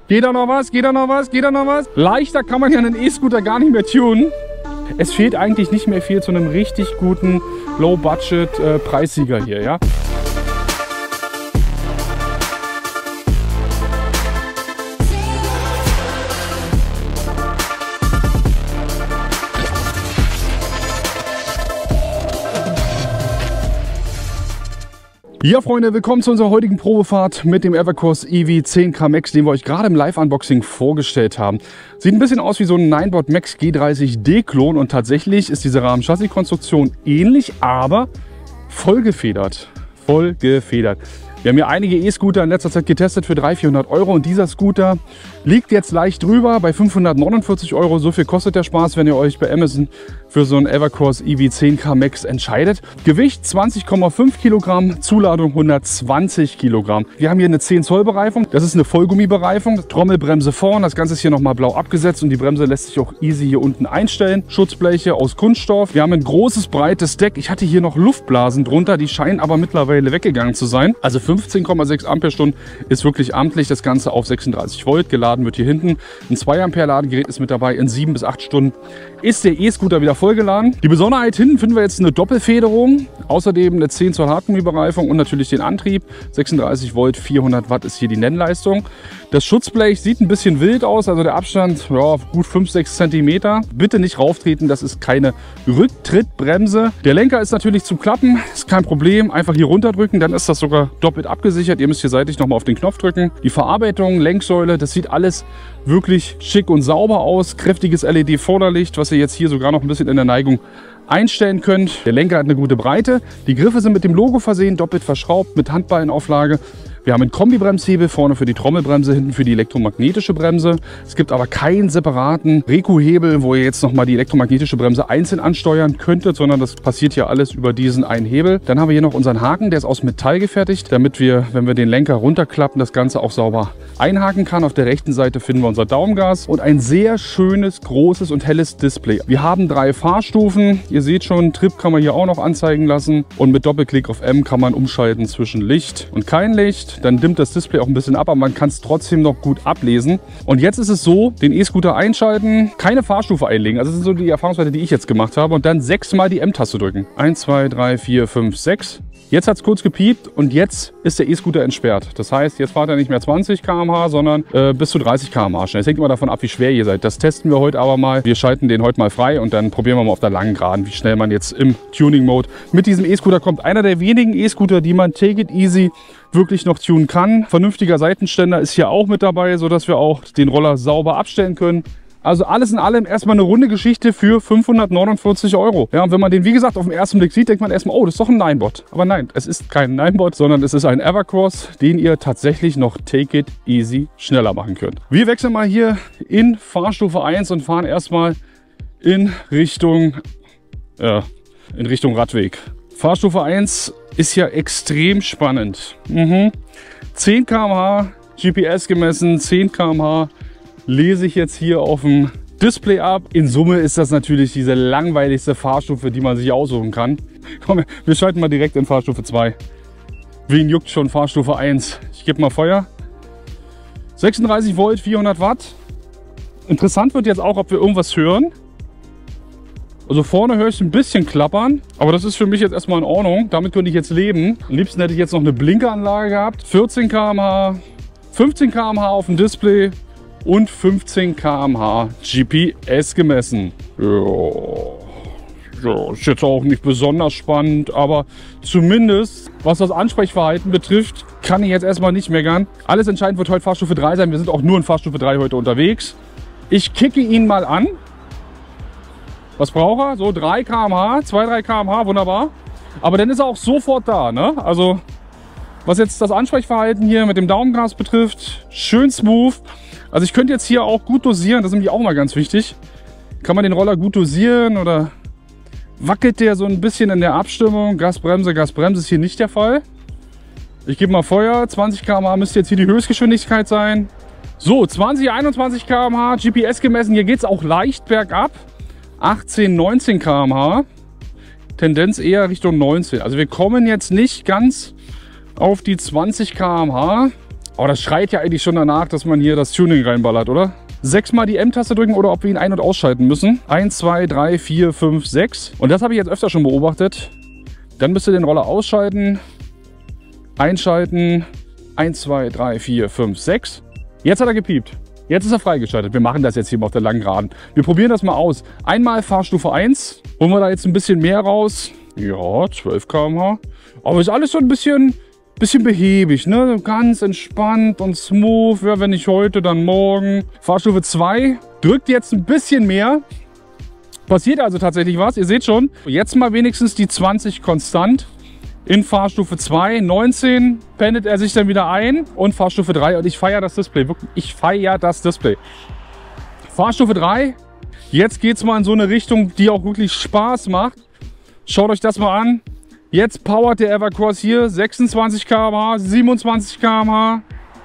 Geht da noch was? Geht da noch was? Geht da noch was? Leichter kann man ja einen E-Scooter gar nicht mehr tunen. Es fehlt eigentlich nicht mehr viel zu einem richtig guten Low-Budget-Preissieger hier, ja. Ja Freunde, willkommen zu unserer heutigen Probefahrt mit dem Evercourse EV 10K Max, den wir euch gerade im Live-Unboxing vorgestellt haben. Sieht ein bisschen aus wie so ein Ninebot Max G30D-Klon und tatsächlich ist diese Rahmen-Chassis-Konstruktion ähnlich, aber vollgefedert. Wir haben hier einige E-Scooter in letzter Zeit getestet für 300-400 Euro und dieser Scooter liegt jetzt leicht drüber bei 549 Euro. So viel kostet der Spaß, wenn ihr euch bei Amazon für so einen Evercourse EV 10K Max entscheidet. Gewicht 20,5 Kilogramm, Zuladung 120 Kilogramm. Wir haben hier eine 10 Zoll Bereifung, das ist eine Vollgummibereifung. Trommelbremse vorn, das Ganze ist hier nochmal blau abgesetzt und die Bremse lässt sich auch easy hier unten einstellen. Schutzbleche aus Kunststoff. Wir haben ein großes, breites Deck. Ich hatte hier noch Luftblasen drunter, die scheinen aber mittlerweile weggegangen zu sein. Also 15,6 Ampere-Stunden ist wirklich amtlich. Das Ganze auf 36 Volt. Geladen wird hier hinten. Ein 2 Ampere Ladegerät ist mit dabei. In 7 bis 8 Stunden ist der E-Scooter wieder vollgeladen. Die Besonderheit hinten finden wir jetzt eine Doppelfederung. Außerdem eine 10 Zoll Hartgummibereifung und natürlich den Antrieb. 36 Volt, 400 Watt ist hier die Nennleistung. Das Schutzblech sieht ein bisschen wild aus. Also der Abstand, ja, gut 5-6 cm. Bitte nicht rauftreten, das ist keine Rücktrittbremse. Der Lenker ist natürlich zum Klappen. Ist kein Problem. Einfach hier runterdrücken, dann ist das sogar doppelt abgesichert. Ihr müsst hier seitlich nochmal auf den Knopf drücken. Die Verarbeitung, Lenksäule, das sieht alles wirklich schick und sauber aus. Kräftiges LED-Vorderlicht, was ihr jetzt hier sogar noch ein bisschen in der Neigung einstellen könnt. Der Lenker hat eine gute Breite. Die Griffe sind mit dem Logo versehen, doppelt verschraubt mit Handballenauflage. Wir haben einen Kombi-Bremshebel, vorne für die Trommelbremse, hinten für die elektromagnetische Bremse. Es gibt aber keinen separaten Reku-Hebel, wo ihr jetzt nochmal die elektromagnetische Bremse einzeln ansteuern könntet, sondern das passiert hier alles über diesen einen Hebel. Dann haben wir hier noch unseren Haken, der ist aus Metall gefertigt, damit wir, wenn wir den Lenker runterklappen, das Ganze auch sauber einhaken kann. Auf der rechten Seite finden wir unser Daumengas und ein sehr schönes, großes und helles Display. Wir haben 3 Fahrstufen. Ihr seht schon, Trip kann man hier auch noch anzeigen lassen und mit Doppelklick auf M kann man umschalten zwischen Licht und kein Licht. Dann dimmt das Display auch ein bisschen ab, aber man kann es trotzdem noch gut ablesen. Und jetzt ist es so, den E-Scooter einschalten, keine Fahrstufe einlegen. Also das sind so die Erfahrungswerte, die ich jetzt gemacht habe. Und dann 6-mal die M-Taste drücken. 1, 2, 3, 4, 5, 6. Jetzt hat es kurz gepiept und jetzt ist der E-Scooter entsperrt. Das heißt, jetzt fahrt er nicht mehr 20 km/h, sondern bis zu 30 km/h schnell. Es hängt immer davon ab, wie schwer ihr seid. Das testen wir heute aber mal. Wir schalten den heute mal frei und dann probieren wir mal auf der langen Geraden, wie schnell man jetzt im Tuning-Mode mit diesem E-Scooter kommt. Einer der wenigen E-Scooter, die man take it easy wirklich noch tunen kann. Vernünftiger Seitenständer ist hier auch mit dabei, sodass wir auch den Roller sauber abstellen können. Also alles in allem erstmal eine runde Geschichte für 549 Euro. Ja, und wenn man den, wie gesagt, auf den ersten Blick sieht, denkt man erstmal, oh, das ist doch ein Ninebot. Aber nein, es ist kein Ninebot, sondern es ist ein Evercourse, den ihr tatsächlich noch take it easy schneller machen könnt. Wir wechseln mal hier in Fahrstufe 1 und fahren erstmal in Richtung Radweg. Fahrstufe 1 ist ja extrem spannend. 10 km/h, GPS gemessen, 10 km/h. Lese ich jetzt hier auf dem Display ab. In Summe ist das natürlich diese langweiligste Fahrstufe, die man sich aussuchen kann. Komm, wir schalten mal direkt in Fahrstufe 2. Wen juckt schon Fahrstufe 1? Ich gebe mal Feuer. 36 Volt, 400 Watt. Interessant wird jetzt auch, ob wir irgendwas hören. Also vorne höre ich ein bisschen klappern, aber das ist für mich jetzt erstmal in Ordnung. Damit könnte ich jetzt leben. Am liebsten hätte ich jetzt noch eine Blinkeranlage gehabt. 14 km/h, 15 km/h auf dem Display. Und 15 km/h GPS gemessen. Ja, ist jetzt auch nicht besonders spannend, aber zumindest, was das Ansprechverhalten betrifft, kann ich jetzt erstmal nicht meckern. Alles entscheidend wird heute Fahrstufe 3 sein. Wir sind auch nur in Fahrstufe 3 heute unterwegs. Ich kicke ihn mal an. Was braucht er? So 3 km/h, 2-3 km/h, wunderbar. Aber dann ist er auch sofort da, ne? Also, was jetzt das Ansprechverhalten hier mit dem Daumengas betrifft, schön smooth. Also ich könnte jetzt hier auch gut dosieren, das ist nämlich auch mal ganz wichtig. Kann man den Roller gut dosieren oder wackelt der so ein bisschen in der Abstimmung? Gasbremse ist hier nicht der Fall. Ich gebe mal Feuer, 20 km/h müsste jetzt hier die Höchstgeschwindigkeit sein. So, 21 km/h, GPS gemessen, hier geht es auch leicht bergab. 18, 19 km/h, Tendenz eher Richtung 19. Also wir kommen jetzt nicht ganz auf die 20 km/h. Aber das schreit ja eigentlich schon danach, dass man hier das Tuning reinballert, oder? 6-mal die M-Taste drücken oder ob wir ihn ein- und ausschalten müssen. 1, 2, 3, 4, 5, 6. Und das habe ich jetzt öfter schon beobachtet. Dann müsst ihr den Roller ausschalten, einschalten. 1, 2, 3, 4, 5, 6. Jetzt hat er gepiept. Jetzt ist er freigeschaltet. Wir machen das jetzt hier mal auf der langen Geraden. Wir probieren das mal aus. Einmal Fahrstufe 1. Holen wir da jetzt ein bisschen mehr raus. Ja, 12 km/h. Aber ist alles so ein bisschen behäbig, ne? Ganz entspannt und smooth. Ja, wenn nicht heute, dann morgen. Fahrstufe 2 drückt jetzt ein bisschen mehr. Passiert also tatsächlich was. Ihr seht schon, jetzt mal wenigstens die 20 konstant. In Fahrstufe 2, 19 pendelt er sich dann wieder ein. Und Fahrstufe 3, und ich feiere das Display. Wirklich, ich feiere das Display. Fahrstufe 3, jetzt geht es mal in so eine Richtung, die auch wirklich Spaß macht. Schaut euch das mal an. Jetzt powert der EverQuest hier 26 km/h, 27 km/h.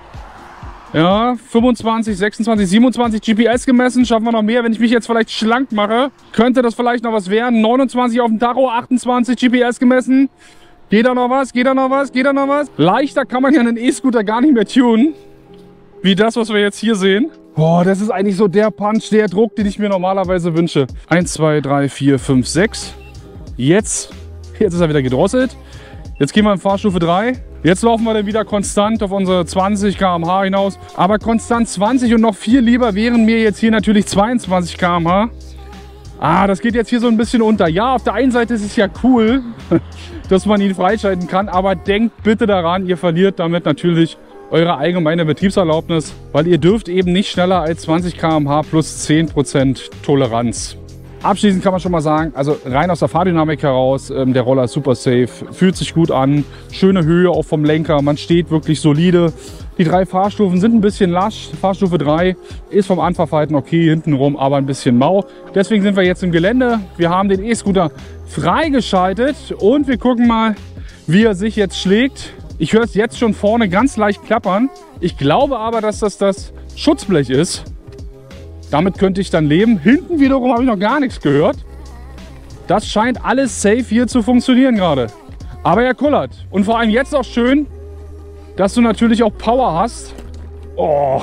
Ja, 25, 26, 27 GPS gemessen. Schaffen wir noch mehr. Wenn ich mich jetzt vielleicht schlank mache, könnte das vielleicht noch was werden. 29 auf dem Tacho, 28 GPS gemessen. Geht da noch was? Geht da noch was? Geht da noch was? Leichter kann man ja einen E-Scooter gar nicht mehr tunen. Wie das, was wir jetzt hier sehen. Boah, das ist eigentlich so der Punch, der Druck, den ich mir normalerweise wünsche. 1, 2, 3, 4, 5, 6. Jetzt ist er wieder gedrosselt. Jetzt gehen wir in Fahrstufe 3. Jetzt laufen wir dann wieder konstant auf unsere 20 km/h hinaus. Aber konstant 20 und noch viel lieber wären mir jetzt hier natürlich 22 km/h. Ah, das geht jetzt hier so ein bisschen unter. Ja, auf der einen Seite ist es ja cool, dass man ihn freischalten kann. Aber denkt bitte daran, ihr verliert damit natürlich eure allgemeine Betriebserlaubnis. Weil ihr dürft eben nicht schneller als 20 km/h plus 10% Toleranz. Abschließend kann man schon mal sagen, also rein aus der Fahrdynamik heraus, der Roller ist super safe, fühlt sich gut an, schöne Höhe auch vom Lenker, man steht wirklich solide. Die 3 Fahrstufen sind ein bisschen lasch. Fahrstufe 3 ist vom Anfahrverhalten okay, hintenrum aber ein bisschen mau. Deswegen sind wir jetzt im Gelände. Wir haben den E-Scooter freigeschaltet und wir gucken mal, wie er sich jetzt schlägt. Ich höre es jetzt schon vorne ganz leicht klappern. Ich glaube aber, dass das Schutzblech ist. Damit könnte ich dann leben. Hinten wiederum habe ich noch gar nichts gehört. Das scheint alles safe hier zu funktionieren gerade. Aber er kullert. Und vor allem jetzt auch schön, dass du natürlich auch Power hast. Oh.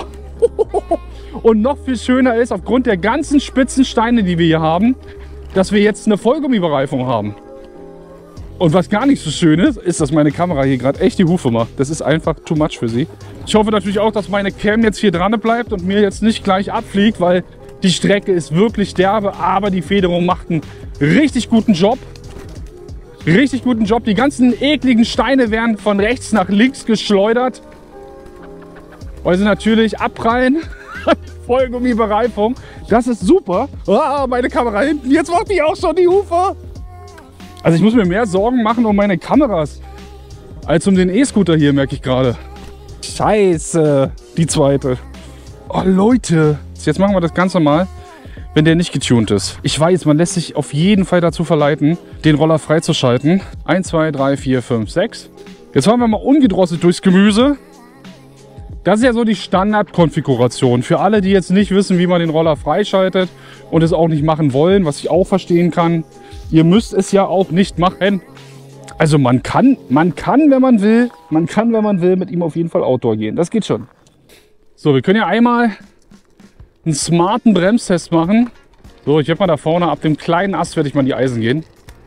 Und noch viel schöner ist, aufgrund der ganzen spitzen Steine, die wir hier haben, dass wir jetzt eine Vollgummibereifung haben. Und was gar nicht so schön ist, ist, dass meine Kamera hier gerade echt die Hufe macht. Das ist einfach too much für sie. Ich hoffe natürlich auch, dass meine Cam jetzt hier dran bleibt und mir jetzt nicht gleich abfliegt, weil die Strecke ist wirklich derbe, aber die Federung macht einen richtig guten Job. Richtig guten Job. Die ganzen ekligen Steine werden von rechts nach links geschleudert. Weil sie natürlich abprallen. Vollgummibereifung. Das ist super. Ah, meine Kamera hinten. Jetzt macht die auch schon die Hufe. Also ich muss mir mehr Sorgen machen um meine Kameras als um den E-Scooter hier, merke ich gerade. Scheiße, die zweite. Oh Leute, jetzt machen wir das Ganze mal, wenn der nicht getuned ist. Ich weiß, man lässt sich auf jeden Fall dazu verleiten, den Roller freizuschalten. 1, 2, 3, 4, 5, 6. Jetzt fahren wir mal ungedrosselt durchs Gemüse. Das ist ja so die Standardkonfiguration. Für alle, die jetzt nicht wissen, wie man den Roller freischaltet und es auch nicht machen wollen, was ich auch verstehen kann. Ihr müsst es ja auch nicht machen. Also man kann, wenn man will, mit ihm auf jeden Fall Outdoor gehen. Das geht schon. So, wir können ja einmal einen smarten Bremstest machen. So, ich werde mal da vorne, ab dem kleinen Ast werde ich mal in die Eisen gehen.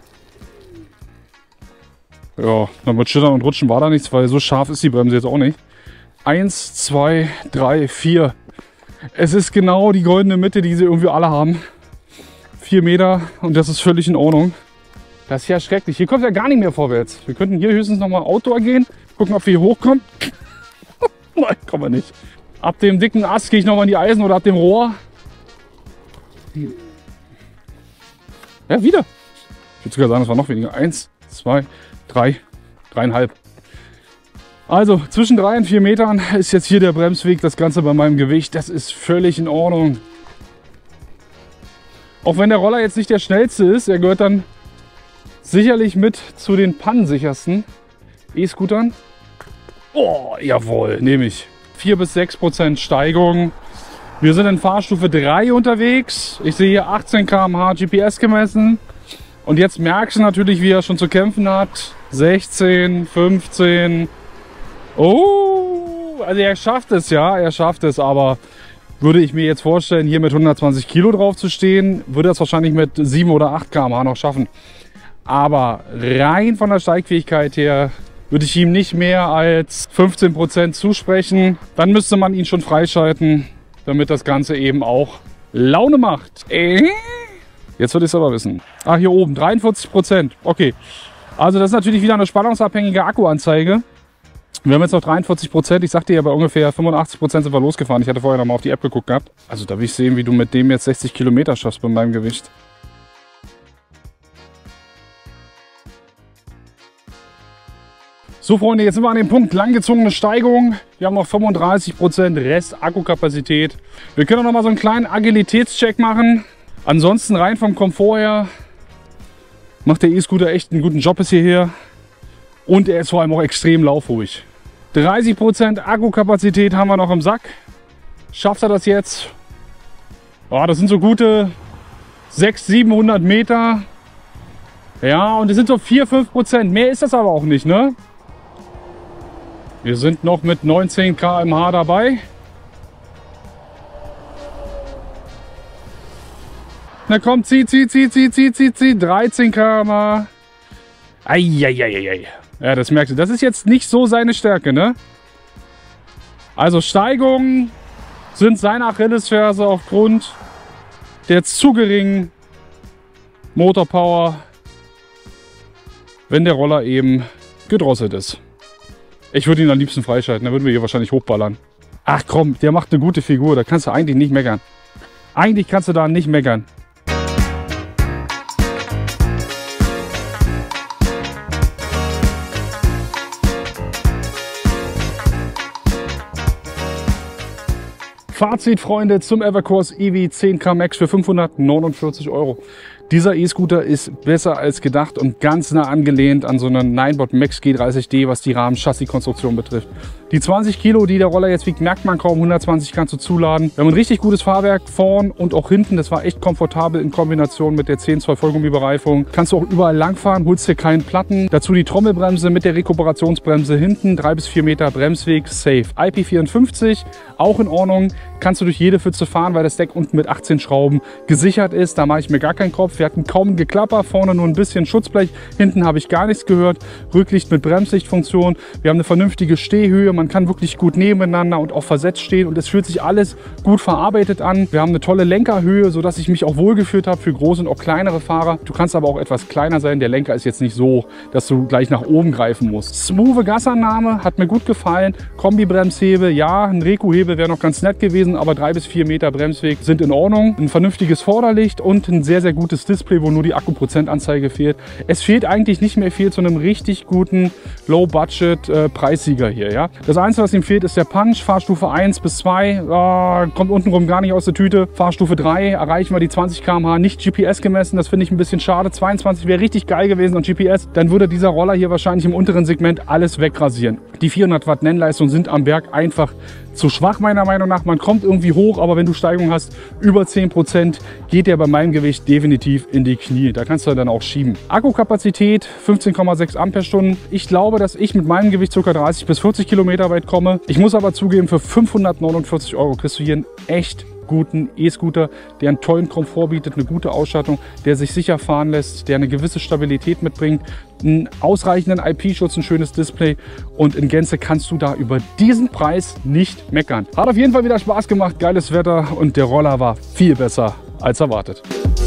Ja, dann mit Schüttern und Rutschen war da nichts, weil so scharf ist die Bremse jetzt auch nicht. 1, 2, 3, 4. Es ist genau die goldene Mitte, die sie irgendwie alle haben. 4 Meter und das ist völlig in Ordnung. Das ist ja schrecklich. Hier kommt ja gar nicht mehr vorwärts. Wir könnten hier höchstens noch mal Outdoor gehen. Gucken, ob wir hier hochkommen. Nein, kommen wir nicht. Ab dem dicken Ast gehe ich noch mal in die Eisen oder ab dem Rohr. Ja, wieder. Ich würde sogar sagen, es war noch weniger. 1, 2, 3, 3,5. Also zwischen 3 und 4 Metern ist jetzt hier der Bremsweg. Das Ganze bei meinem Gewicht. Das ist völlig in Ordnung. Auch wenn der Roller jetzt nicht der schnellste ist, er gehört dann sicherlich mit zu den pannensichersten E-Scootern. Oh, jawohl, nehme ich. 4 bis 6% Steigung. Wir sind in Fahrstufe 3 unterwegs. Ich sehe hier 18 km/h GPS gemessen. Und jetzt merkst du natürlich, wie er schon zu kämpfen hat. 16, 15. Oh, Also er schafft es, ja, er schafft es, aber würde ich mir jetzt vorstellen, hier mit 120 Kilo drauf zu stehen, würde er es wahrscheinlich mit 7 oder 8 km/h noch schaffen. Aber rein von der Steigfähigkeit her würde ich ihm nicht mehr als 15% zusprechen. Dann müsste man ihn schon freischalten, damit das Ganze eben auch Laune macht. Jetzt würde ich es aber wissen. Ah, hier oben, 43%. Okay. Also das ist natürlich wieder eine spannungsabhängige Akkuanzeige. Wir haben jetzt noch 43%. Ich sagte ja, bei ungefähr 85% sind wir losgefahren. Ich hatte vorher noch mal auf die App geguckt gehabt. Also da will ich sehen, wie du mit dem jetzt 60 Kilometer schaffst bei meinem Gewicht. So Freunde, jetzt sind wir an dem Punkt langgezogene Steigung. Wir haben noch 35% Rest Akkukapazität. Wir können auch noch mal so einen kleinen Agilitätscheck machen. Ansonsten rein vom Komfort her macht der E-Scooter echt einen guten Job bis hierher. Und er ist vor allem auch extrem laufruhig. 30% Akkukapazität haben wir noch im Sack. Schafft er das jetzt? Oh, das sind so gute 600-700 Meter. Ja, und das sind so 4-5%. Mehr ist das aber auch nicht, ne? Wir sind noch mit 19 km/h dabei. Na komm, zieh. 13 km/h. Eieieiei. Ja, das merkst du. Das ist jetzt nicht so seine Stärke, ne? Also Steigungen sind seine Achillesferse aufgrund der zu geringen Motorpower, wenn der Roller eben gedrosselt ist. Ich würde ihn am liebsten freischalten, dann würden wir hier wahrscheinlich hochballern. Ach komm, der macht eine gute Figur, da kannst du eigentlich nicht meckern. Eigentlich kannst du da nicht meckern. Fazit, Freunde, zum Evercourse EV 10K Max für 549 €. Dieser E-Scooter ist besser als gedacht und ganz nah angelehnt an so einen Ninebot Max G30D, was die Rahmen-Chassis-Konstruktion betrifft. Die 20 Kilo, die der Roller jetzt wiegt, merkt man kaum. 120 kannst du zuladen. Wir haben ein richtig gutes Fahrwerk vorn und auch hinten. Das war echt komfortabel in Kombination mit der 10 Zoll Vollgummibereifung. Kannst du auch überall langfahren, holst dir keinen Platten. Dazu die Trommelbremse mit der Rekuperationsbremse hinten. 3 bis 4 Meter Bremsweg, safe. IP54, auch in Ordnung. Kannst du durch jede Pfütze fahren, weil das Deck unten mit 18 Schrauben gesichert ist. Da mache ich mir gar keinen Kopf. Wir hatten kaum ein Geklapper, vorne nur ein bisschen Schutzblech. Hinten habe ich gar nichts gehört. Rücklicht mit Bremslichtfunktion. Wir haben eine vernünftige Stehhöhe. Man kann wirklich gut nebeneinander und auch versetzt stehen. Und es fühlt sich alles gut verarbeitet an. Wir haben eine tolle Lenkerhöhe, sodass ich mich auch wohlgefühlt habe für große und auch kleinere Fahrer. Du kannst aber auch etwas kleiner sein. Der Lenker ist jetzt nicht so, dass du gleich nach oben greifen musst. Smoothe Gasannahme hat mir gut gefallen. Kombi-Bremshebel, ja, ein Reku-Hebel wäre noch ganz nett gewesen, aber 3 bis 4 Meter Bremsweg sind in Ordnung. Ein vernünftiges Vorderlicht und ein sehr, sehr gutes Display, wo nur die Akkuprozentanzeige fehlt. Es fehlt eigentlich nicht mehr viel zu einem richtig guten Low-Budget-Preissieger hier. Ja? Das Einzige, was ihm fehlt, ist der Punch. Fahrstufe 1 bis 2 kommt untenrum gar nicht aus der Tüte. Fahrstufe 3 erreichen wir die 20 km/h, nicht GPS gemessen. Das finde ich ein bisschen schade. 22 wäre richtig geil gewesen und GPS. Dann würde dieser Roller hier wahrscheinlich im unteren Segment alles wegrasieren. Die 400 Watt Nennleistung sind am Berg einfach zu schwach, meiner Meinung nach. Man kommt irgendwie hoch, aber wenn du Steigung hast, über 10%, geht der bei meinem Gewicht definitiv in die Knie. Da kannst du dann auch schieben. Akkukapazität 15,6 Ampere-Stunden. Ich glaube, dass ich mit meinem Gewicht ca. 30 bis 40 Kilometer weit komme. Ich muss aber zugeben, für 549 € kriegst du hier einen echt guten E-Scooter, der einen tollen Komfort bietet, eine gute Ausstattung, der sich sicher fahren lässt, der eine gewisse Stabilität mitbringt, einen ausreichenden IP-Schutz, ein schönes Display und in Gänze kannst du da über diesen Preis nicht meckern. Hat auf jeden Fall wieder Spaß gemacht, geiles Wetter und der Roller war viel besser als erwartet.